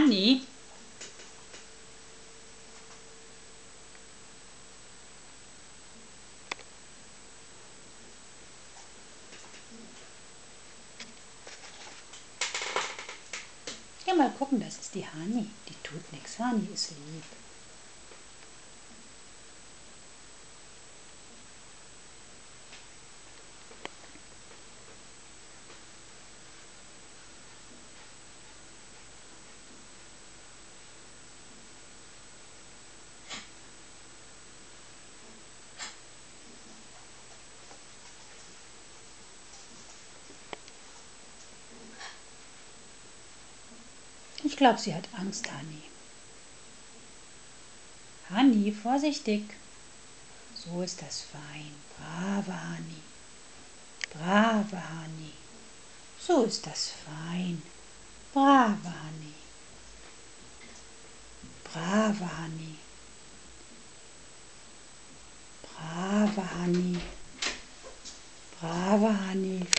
Hani? Ja, mal gucken, das ist die Hani. Die tut nichts. Hani ist lieb. Ich glaube, sie hat Angst, Hani. Hani, vorsichtig. So ist das fein. Brave Hani. Brave Hani. So ist das fein. Brave Hani. Brave Hani. Brave Hani. Brave Hani.